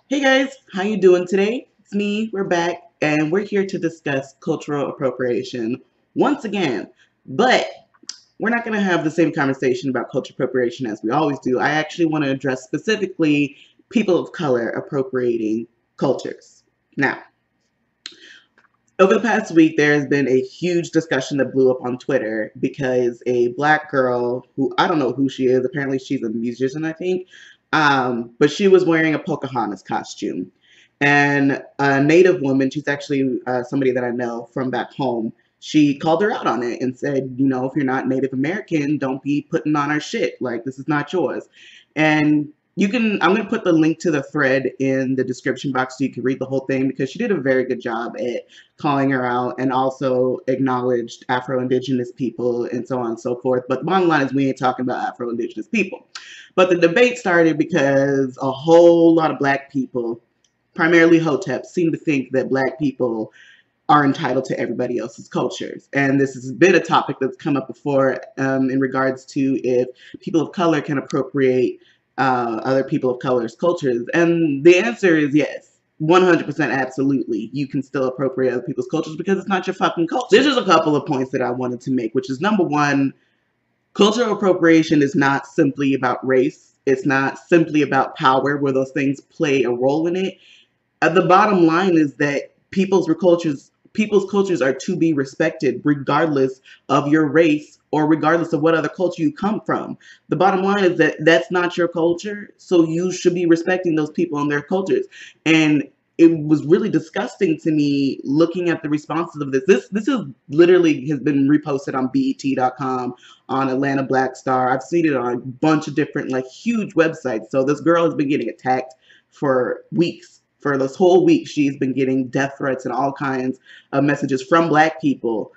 Hey guys, how you doing today? It's me, we're back, and we're here to discuss cultural appropriation once again. But we're not going to have the same conversation about cultural appropriation as we always do. I actually want to address specifically people of color appropriating cultures. Now, over the past week, there has been a huge discussion that blew up on Twitter because a black girl who I don't know who she is, apparently she's a musician, I think, but she was wearing a Pocahontas costume. And a native woman, she's actually somebody that I know from back home, she called her out on it and said, you know, if you're not Native American, don't be putting on our shit. Like, this is not yours. And I'm going to put the link to the thread in the description box so you can read the whole thing because she did a very good job at calling her out and also acknowledged Afro-Indigenous people and so on and so forth. But the bottom line is we ain't talking about Afro-Indigenous people. But the debate started because a whole lot of black people, primarily Hotep, seem to think that black people are entitled to everybody else's cultures. And this has been a topic that's come up before in regards to if people of color can appropriate other people of color's cultures. And the answer is yes. 100% absolutely. You can still appropriate other people's cultures because it's not your fucking culture. There's just a couple of points that I wanted to make, which is number one, cultural appropriation is not simply about race. It's not simply about power, where those things play a role in it. The bottom line is that people's cultures are to be respected regardless of your race or regardless of what other culture you come from. The bottom line is that that's not your culture, so you should be respecting those people and their cultures. And it was really disgusting to me looking at the responses of this. This is literally has been reposted on BET.com, on Atlanta Black Star. I've seen it on a bunch of different like huge websites. So this girl has been getting attacked for weeks. For this whole week, she's been getting death threats and all kinds of messages from black people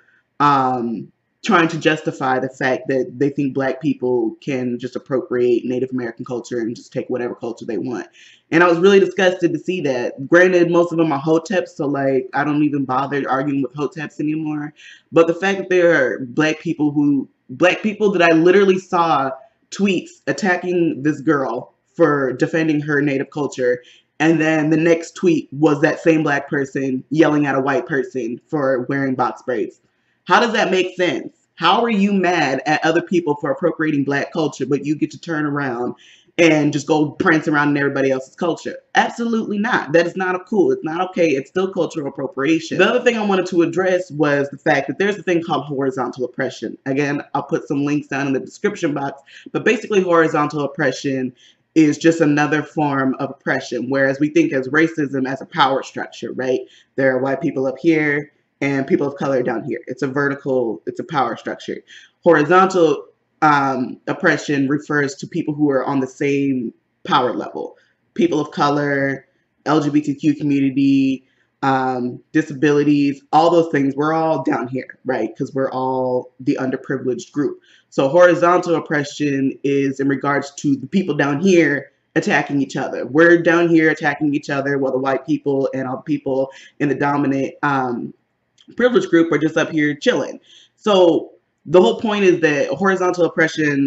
trying to justify the fact that they think black people can just appropriate Native American culture and just take whatever culture they want. And I was really disgusted to see that. Granted, most of them are Hoteps, so like I don't even bother arguing with Hoteps anymore. But the fact that there are black people that I literally saw tweets attacking this girl for defending her native culture, and then the next tweet was that same black person yelling at a white person for wearing box braids. How does that make sense? How are you mad at other people for appropriating black culture, but you get to turn around and just go prance around in everybody else's culture? Absolutely not. That is not cool. It's not okay. It's still cultural appropriation. The other thing I wanted to address was the fact that there's a thing called horizontal oppression. Again, I'll put some links down in the description box, but basically horizontal oppression is just another form of oppression, whereas we think as racism as a power structure, right? There are white people up here and people of color down here. It's a power structure. Horizontal oppression refers to people who are on the same power level. People of color, LGBTQ community, disabilities, all those things, we're all down here, right? Because we're all the underprivileged group. So horizontal oppression is in regards to the people down here attacking each other. We're down here attacking each other while the white people and all the people in the dominant privileged group are just up here chilling. So the whole point is that horizontal oppression,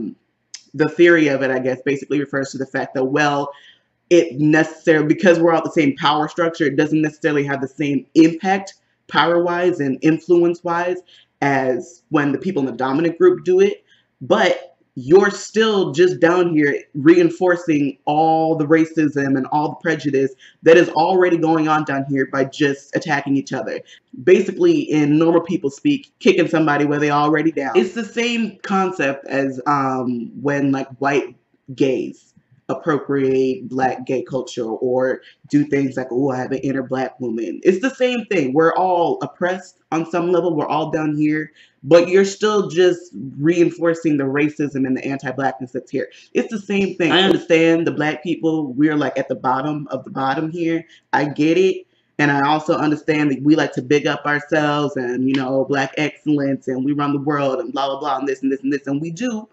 the theory of it, I guess, basically refers to the fact that, well, it necessarily, because we're all the same power structure, it doesn't necessarily have the same impact power-wise and influence-wise as when the people in the dominant group do it. But you're still just down here reinforcing all the racism and all the prejudice that is already going on down here by just attacking each other. Basically, in normal people speak, kicking somebody where they already down. It's the same concept as when like white gays appropriate black gay culture or do things like, oh, I have an inner black woman. It's the same thing. We're all oppressed on some level. We're all down here, but you're still just reinforcing the racism and the anti-blackness that's here. It's the same thing. I understand the black people, we're like at the bottom of the bottom here. I get it. And I also understand that we like to big up ourselves and, you know, black excellence and we run the world and blah, blah, blah, and this and this and this. And we do.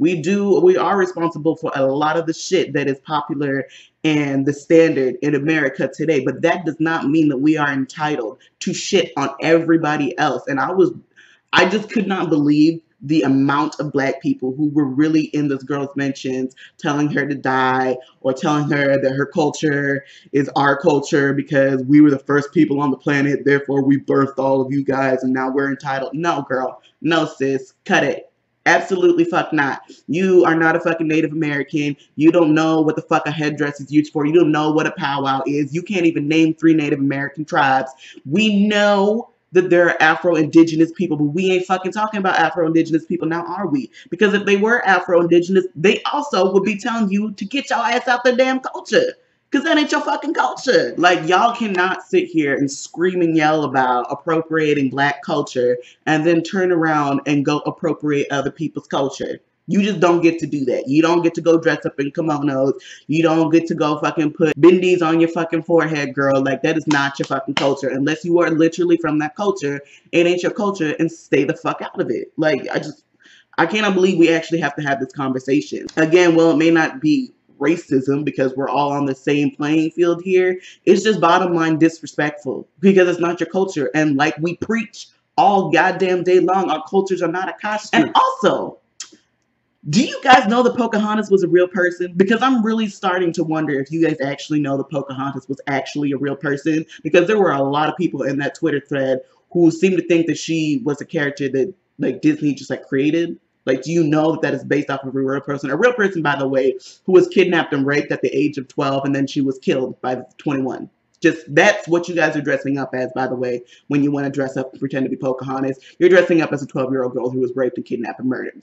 We are responsible for a lot of the shit that is popular and the standard in America today. But that does not mean that we are entitled to shit on everybody else. And I just could not believe the amount of black people who were really in this girl's mentions telling her to die or telling her that her culture is our culture because we were the first people on the planet, therefore we birthed all of you guys and now we're entitled. No, girl. No, sis. Cut it. Absolutely fuck not. You are not a fucking Native American. You don't know what the fuck a headdress is used for. You don't know what a powwow is. You can't even name 3 Native American tribes. We know that there are Afro-Indigenous people, but we ain't fucking talking about Afro-Indigenous people now, are we? Because if they were Afro-Indigenous, they also would be telling you to get your ass out their damn culture. Because that ain't your fucking culture. Like, y'all cannot sit here and scream and yell about appropriating black culture and then turn around and go appropriate other people's culture. You just don't get to do that. You don't get to go dress up in kimonos. You don't get to go fucking put bindis on your fucking forehead, girl. Like, that is not your fucking culture. Unless you are literally from that culture, it ain't your culture, and stay the fuck out of it. Like, I cannot believe we actually have to have this conversation. Again, well, it may not be racism because we're all on the same playing field here. It's just bottom line disrespectful because it's not your culture. And like we preach all goddamn day long, our cultures are not a costume. And also, do you guys know that Pocahontas was a real person? Because I'm really starting to wonder if you guys actually know that Pocahontas was actually a real person, because there were a lot of people in that Twitter thread who seemed to think that she was a character that like Disney just like created. Like, do you know that is based off of a real person? A real person, by the way, who was kidnapped and raped at the age of 12 and then she was killed by 21. Just, that's what you guys are dressing up as, by the way, when you want to dress up and pretend to be Pocahontas. You're dressing up as a 12-year-old girl who was raped and kidnapped and murdered.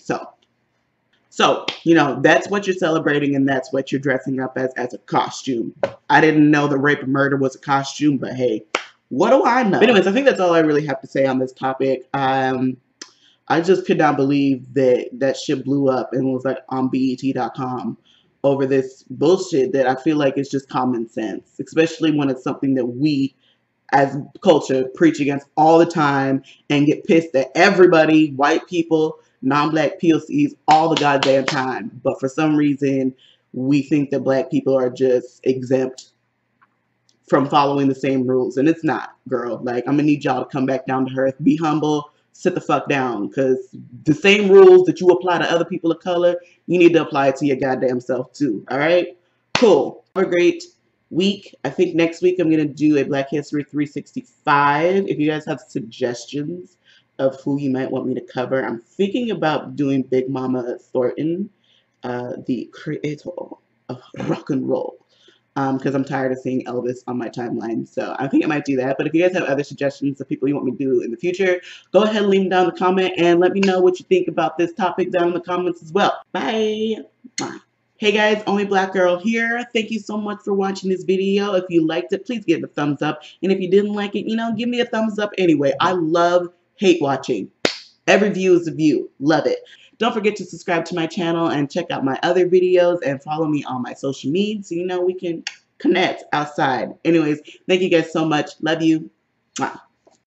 So, you know, that's what you're celebrating and that's what you're dressing up as a costume. I didn't know that rape and murder was a costume, but hey, what do I know? But anyways, I think that's all I really have to say on this topic. I just could not believe that that shit blew up and was like on BET.com over this bullshit that I feel like is just common sense, especially when it's something that we as culture preach against all the time and get pissed at everybody, white people, non-black POCs, all the goddamn time. But for some reason, we think that black people are just exempt from following the same rules. And it's not, girl. Like, I'm gonna need y'all to come back down to earth, be humble, sit the fuck down, because the same rules that you apply to other people of color, you need to apply it to your goddamn self too. All right? Cool. Have a great week. I think next week I'm going to do a Black History 365. If you guys have suggestions of who you might want me to cover, I'm thinking about doing Big Mama Thornton, the creator of rock and roll. Because I'm tired of seeing Elvis on my timeline. So I think I might do that. But if you guys have other suggestions of people you want me to do in the future, go ahead and leave them down in the comment and let me know what you think about this topic down in the comments as well. Bye. Hey guys, Only Black Girl here. Thank you so much for watching this video. If you liked it, please give it a thumbs up. And if you didn't like it, you know, give me a thumbs up anyway. I love hate watching. Every view is a view. Love it. Don't forget to subscribe to my channel and check out my other videos and follow me on my social media so you know we can connect outside. Anyways, thank you guys so much. Love you. Mwah.